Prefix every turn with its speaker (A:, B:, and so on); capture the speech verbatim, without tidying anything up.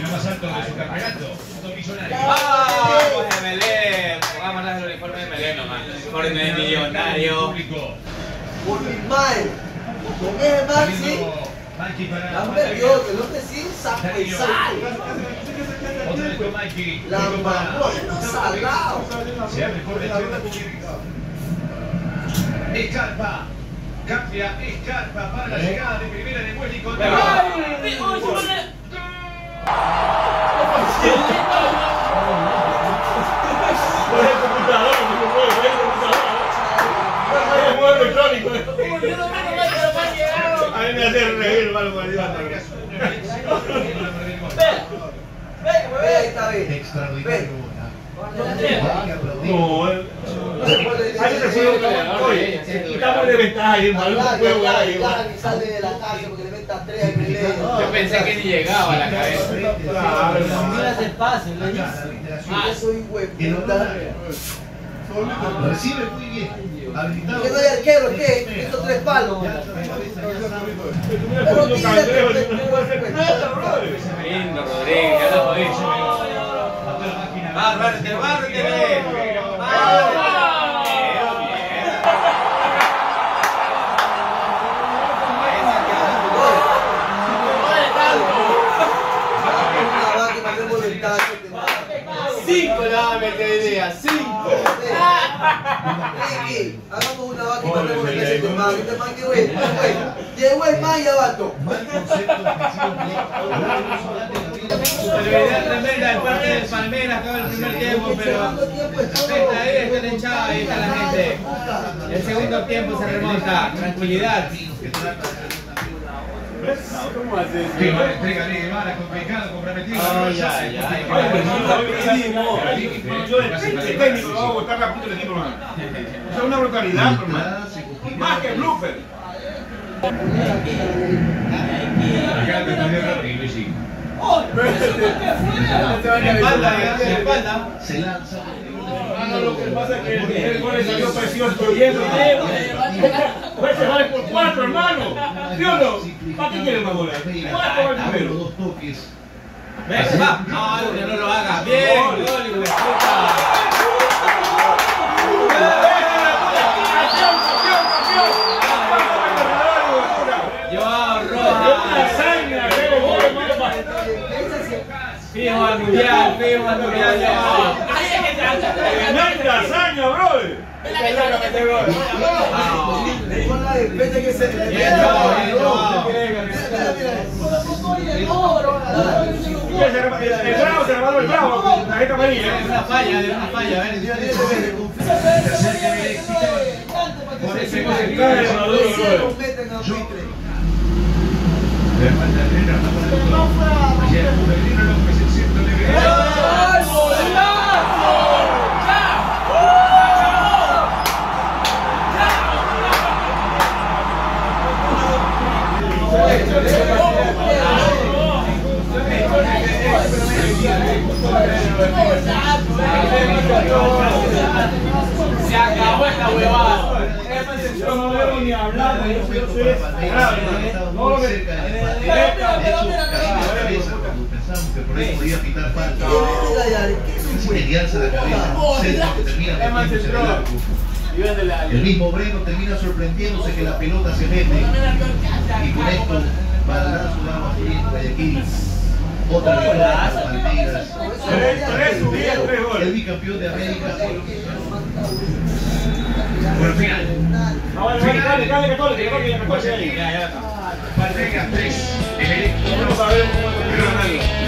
A: lo más alto de su campeonato. Punto millonario.
B: ¡Ah! Pues de Melé. Pongámonos el uniforme de Melé nomás. Uniforme de millonario.
C: Por mi madre. Con ese Maxi. Han perdido, que no te sin saco y sal. La mamá no salado.
A: Se abre por la izquierda. Escarpa. Cambia Escarpa para la llegada de primera de Welly con
D: Por el computador, no puedo, por el computador. Es muy electrónico. A mí me hace reír, hermano, por Dios.
C: Ve, ahí está bien.
A: extraordinario.
D: No, eh. Ahí se sigue oye, estamos de ventaja ahí, hermano. No puedo jugar ahí.
C: Y sale de la casa porque le metas tres en el medio.
B: Yo pensé que ni llegaba a la cabeza.
D: Claro,
E: Mira el pase, le dice.
C: Ah, soy hueputa.
A: Recibe muy bien. Habilitado.
C: Que no hay arquero, ¿qué? Estos tres palos. Pero tírate,
B: Lindo, Rodríguez, ya lo jodí. ¡Bárrate, bárrate!
E: Cinco le va a meter idea, cinco.
C: Ricky, hagamos una vaca y mandemos el este man. Este man que güey, llegó el man y abato.
B: Superioridad tremenda de parte del Palmeiras todo el primer tiempo, pero está ahí, está el hinchado, ahí está la gente. El segundo tiempo se remonta, tranquilidad.
D: ¿Cómo haces?
A: Entrega de Guevara, complicado, comprometido.
B: Ay, ay, ay.
D: Yo de técnico vamos a botar la punta del equipo, hermano. Eso es una brutalidad, hermano. Más que blooper.
A: Acá te perdió rápido, Luigi.
B: Espalda, espalda.
A: Se lanza.
D: No, lo que pasa es que el gol le salió precioso y eso. Pues se vale por cuatro, hermano. ¿Sí o no? ¿Para qué quiere más goles? Cuatro al primero.
A: Dos toques.
B: Ven, va. No, no lo hagas. Bien, gol, hijo de puta. Joao Rojas. Fijo al mundial, fijo al mundial, Joao.
D: ¡Tremenda hazaña, brother!
C: Con la defensa que se le
B: Bien, Joao, bien, Joao.
D: El bravo se llamaba el bravo, con tarjeta amarilla.
B: Es una falla, es una falla, ven.
A: Por ese
D: gol se cae el Maduro, brother.
C: meten a buitre.
A: Le falta el Reina Rafael. Ayer Pellegrino López, el centro de Guevara.
B: Se acabó esta huevada.
D: No debo ni hablar, no lo que...
A: Pensamos que por ahí podía pitar falta. Se alza la cabeza, centro que termina metiéndose en el arco. El mismo Breno termina sorprendiéndose que la pelota se mete. Y con esto, baldazo de agua fría en Guayaquil. Otra victoria para Palmeiras. El bicampeón de América. Bueno, final.
D: Dale, dale, Católica, Católica, Católica.
A: Palmeiras tres, Emelec uno.